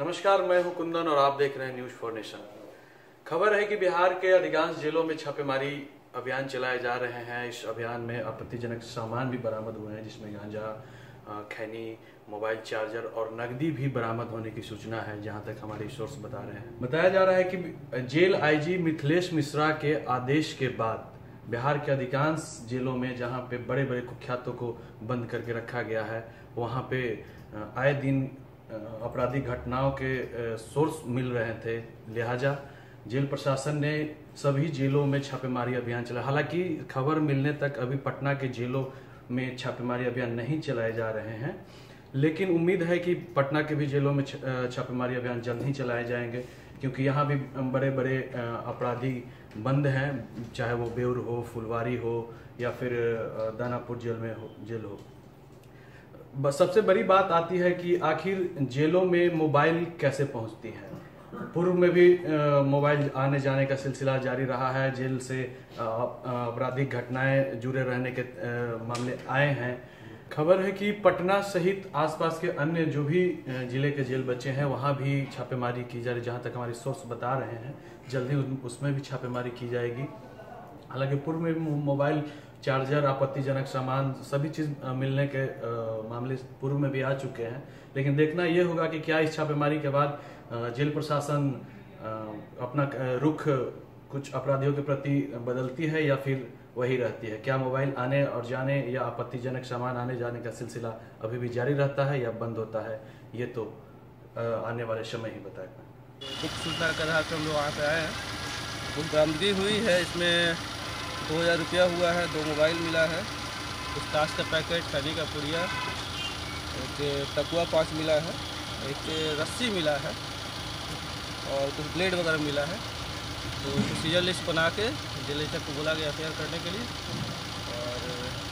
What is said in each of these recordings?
नमस्कार, मैं हूं कुंदन और आप देख रहे हैं न्यूज फॉर नेशन। खबर है कि बिहार के अधिकांश जेलों में छापेमारी अभियान चलाए जा रहे हैं। इस अभियान में आपत्तिजनक सामान भी बरामद हुए हैं, जिसमें गांजा, खैनी, मोबाइल चार्जर और नकदी भी बरामद होने की सूचना है, जहां तक हमारे सोर्स बता रहे हैं। बताया जा रहा है कि जेल आईजी मिथिलेश मिश्रा के आदेश के बाद बिहार के अधिकांश जेलों में जहां पे बड़े बड़े कुख्यातों को बंद करके रखा गया है, वहां पे आए दिन आपराधिक घटनाओं के सोर्स मिल रहे थे। लिहाजा जेल प्रशासन ने सभी जेलों में छापेमारी अभियान चलाया। हालांकि खबर मिलने तक अभी पटना के जेलों में छापेमारी अभियान नहीं चलाए जा रहे हैं, लेकिन उम्मीद है कि पटना के भी जेलों में छापेमारी अभियान जल्द ही चलाए जाएंगे, क्योंकि यहाँ भी बड़े बड़े अपराधी बंद हैं, चाहे वो बेउर हो, फुलवारी हो या फिर दानापुर जेल हो। सबसे बड़ी बात आती है कि आखिर जेलों में मोबाइल कैसे पहुंचती है। पूर्व में भी मोबाइल आने जाने का सिलसिला जारी रहा है। जेल से आपराधिक घटनाएं जुड़े रहने के मामले आए हैं। खबर है कि पटना सहित आसपास के अन्य जो भी जिले के जेल बचे हैं, वहां भी छापेमारी की जा रही, जहां तक हमारे सोर्स बता रहे हैं। जल्दी उसमें भी छापेमारी की जाएगी। हालांकि पूर्व में मोबाइल चार्जर, आपत्तिजनक सामान, सभी चीज मिलने के मामले पूर्व में भी आ चुके हैं, लेकिन देखना यह होगा कि क्या इस छापेमारी के बाद जेल प्रशासन अपना रुख कुछ अपराधियों के प्रति बदलती है या फिर वही रहती है। क्या मोबाइल आने और जाने या आपत्तिजनक सामान आने जाने का सिलसिला अभी भी जारी रहता है या बंद होता है, ये तो आने वाले समय ही बताएगा। गुप्त सूचना के आधार पर हम लोग वहाँ पे आए हैं। कुछ बरामदगी हुई है, इसमें 2000 रुपया हुआ है, 2 मोबाइल मिला है, कुछ ताश का पैकेट, खैनी का पुड़िया, एक तकुआ 5 मिला है, एक रस्सी मिला है और कुछ ब्लेड वगैरह मिला है। तो प्रोसीजर लिस्ट बना के जेल अधीक्षक को बोला गया एफआईआर करने के लिए और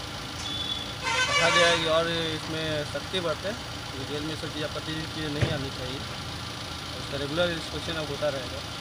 कहा गया है कि और इसमें सख्ती बरतें, जेल में सब चीज़ आपत्तिजनक चीज़ें नहीं आनी चाहिए। उसका रेगुलर इंस्पेक्शन अब होता रहेगा।